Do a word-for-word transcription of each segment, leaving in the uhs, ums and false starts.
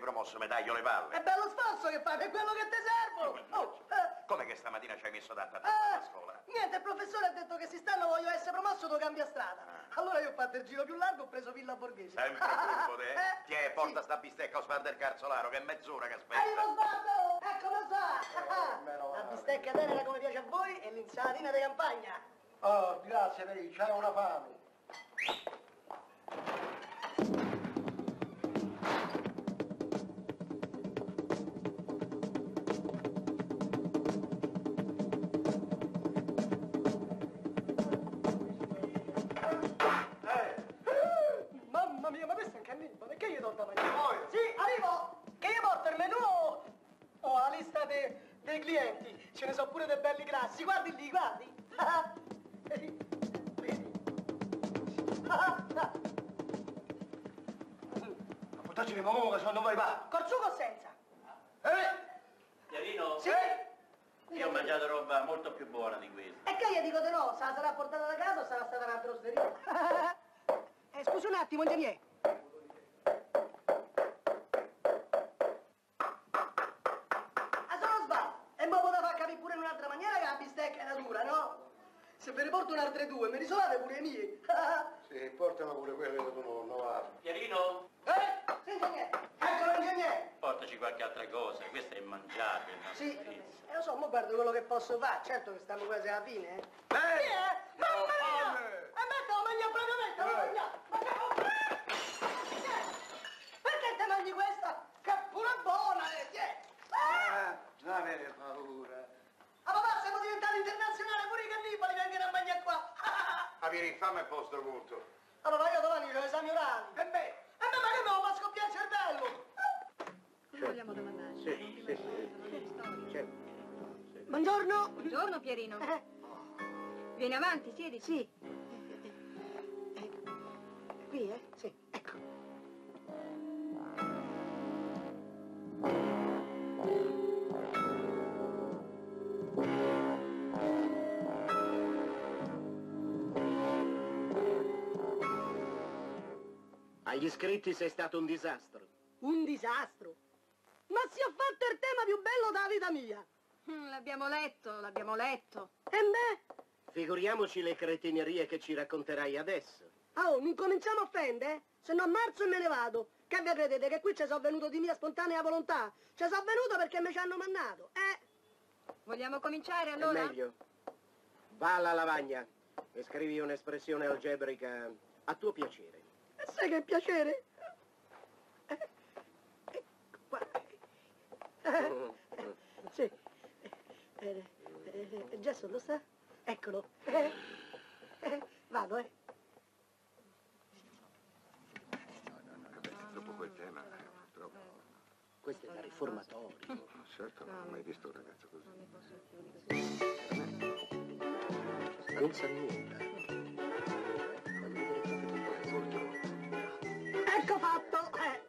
promosso, mi taglio le palle. È bello sforzo che fai, è quello che ti servo. Oh, eh. Come che stamattina ci hai messo tanta tempo Ah, a scuola? Niente, il professore ha detto che quest'anno voglio essere promosso, devo cambiare strada. Ah. Allora io ho fatto il giro più largo, ho preso Villa Borghese. Sempre curvo, te? Eh, Tiè, porta sì. sta bistecca a Osvaldo del Carzolaro, che è mezz'ora che aspetta. Ehi, lo sguardo! Ecco lo sa! meno La male. bistecca tenera come piace a voi e l'insalatina di campagna. Oh, grazie lei, c'è una fame. Mamma mia, ma questo è un cannibale, perché io do da mangiare? Poi? Sì, arrivo! Che io porto il menù o o la lista de- dei clienti? Ce ne sono pure dei belli grassi, guardi lì, guardi! Vedi? Vedi? Ma portacci di mamma che se non vai va. Col sugo o senza? Eh? Chiarino? Sì? Io ho mangiato roba molto più buona di questa. E che io dico di no, se la sarà portata da casa o sarà stata una trosteria? eh, scusi un attimo, ingegnere. Ah, sono sbaglio. E mo poteva far capire pure in un'altra maniera che la bistecca era dura, no? Se ve ne porto un'altra due, mi risolvate pure le mie. Sì, portami pure quelle del tuo nonno, va. Chiarino? eh? Sì, ingegnere. Eccolo, ingegnere. Portaci qualche altra cosa, questo è immangiabile. no? Sì, eh, lo so, mo guardo quello che posso fare. Certo che stiamo quasi alla fine, eh. Eh! Sì, eh? Mamma mia! fame! E metto, mangia proprio me, te lo Eh. mangia! Perché te mangi questa? Che è pure buona, eh! tiè. Ah! Ah, non avere paura. Ah, papà, siamo diventati internazionali, pure i cannibali vengono a mangiare qua! Avere infame è posto molto. Allora io domani ho esami orali. E beh, E me ma che no, ma scoppia il cervello! Vogliamo domandare? sì, sì, sì. Certo. Buongiorno! Buongiorno Pierino. Eh, Vieni avanti, siediti. sì. Eh, eh, qui, eh? Sì, ecco. Agli iscritti sei stato un disastro. Un disastro! Ma si è fatto il tema più bello della vita mia! Mm, L'abbiamo letto, l'abbiamo letto. E me? Figuriamoci le cretinerie che ci racconterai adesso. Oh, non cominciamo a offendere? Se no ammazzo e me ne vado. Che vi credete che qui ci sono venuto di mia spontanea volontà? Ci sono venuto perché mi ci hanno mandato, eh? Vogliamo cominciare allora? È meglio. Va alla lavagna e scrivi un'espressione algebrica a tuo piacere. E sai che piacere? Eh, ecco qua. Eh, eh, sì. Eh, eh, eh, Gesso lo sa? Eccolo. Eh, eh, vado, eh. Dopo quel tema, eh, purtroppo. Questo è da riformatorio. Certo, non ho mai visto un ragazzo così. Non sa nulla. Fammi vedere come ti purtroppo. Ecco fatto! Eh.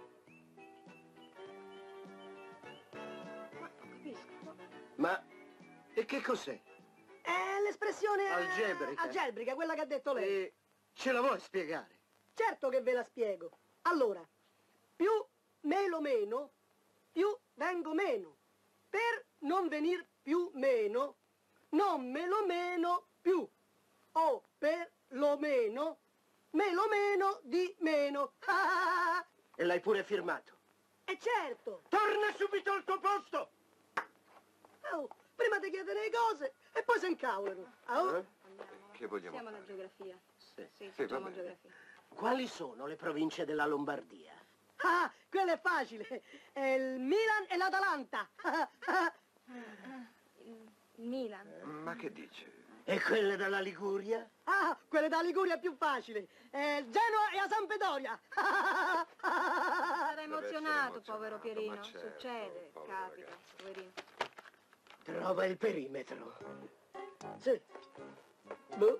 Ma non capisco. Ma e che cos'è? È l'espressione... eh, Algebrica. Algebrica, quella che ha detto lei. E ce la vuoi spiegare? Certo che ve la spiego. Allora, più melo meno, più vengo meno. Per non venir più meno, non me lo meno più. O per lo meno, me lo meno di meno. E l'hai pure firmato. E certo. Torna subito al tuo posto! Oh, prima ti chiedere le cose e poi si incavolano. Oh. Eh? Che vogliamo Siamo alla fare? geografia. Sì. Sì, va facciamo bene. geografia. Quali sono le province della Lombardia? Ah, quello è facile. È il Milan e l'Atalanta. Il Milan. Ma che dice? E quelle della Liguria? Ah, quelle da Liguria è più facile. È Genoa e a Sampdoria. Sarà emozionato, emozionato, povero ma Pierino. certo, Succede, povero capita, ragazzo. poverino. Trova il perimetro. Sì. Boh.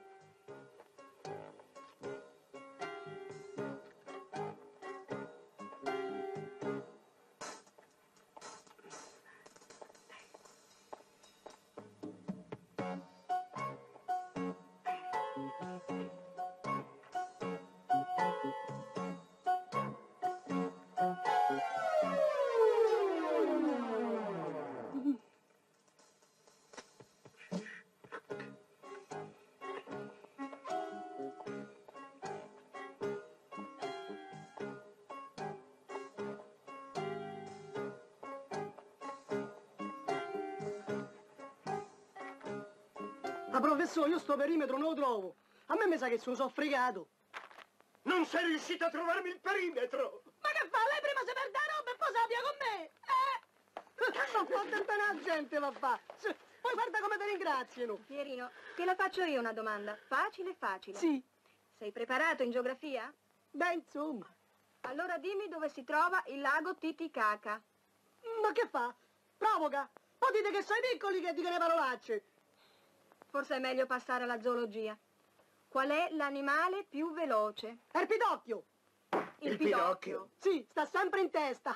Ah, professore, io sto perimetro non lo trovo. A me mi sa che sono soffricato. Non sei riuscito a trovarmi il perimetro! Ma che fa? Lei prima si perde la roba e poi se la via con me! Eh! Ma fate bene la gente, va fa! Poi guarda come ti ringraziano! Pierino, te la faccio io una domanda. Facile, facile. Sì, Sei preparato in geografia? beh, insomma. Allora dimmi dove si trova il lago Titicaca. Ma che fa? Provoca! Poi dite che sono i piccoli che dicono le parolacce! Forse è meglio passare alla zoologia. Qual è l'animale più veloce? È il pidocchio! Il Pinocchio. Sì, sta sempre in testa!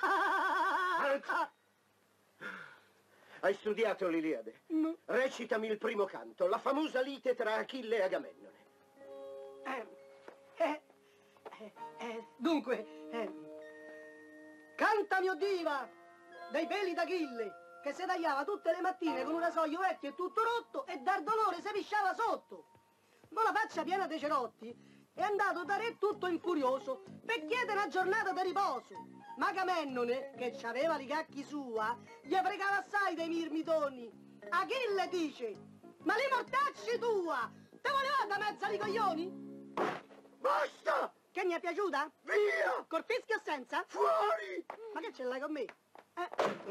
Hai studiato l'Iliade? Mm. Recitami il primo canto, la famosa lite tra Achille e Agamennone. Eh, eh, eh, eh, dunque, eh, canta mio diva dei peli d'Achille che si tagliava tutte le mattine con un rasoio vecchio e tutto rotto e dal dolore si pisciava sotto. Ma la faccia piena dei cerotti è andato da re tutto infurioso per chiedere una giornata di riposo. Ma Agamennone, che c'aveva i cacchi sua, gli fregava assai dei mirmitoni. Achille dice, ma li mortacci tua, te voleva da mezza di coglioni? Basta! Che mi è piaciuta? Via! Col fischio o senza? Fuori! Ma che ce l'hai con me? Eh?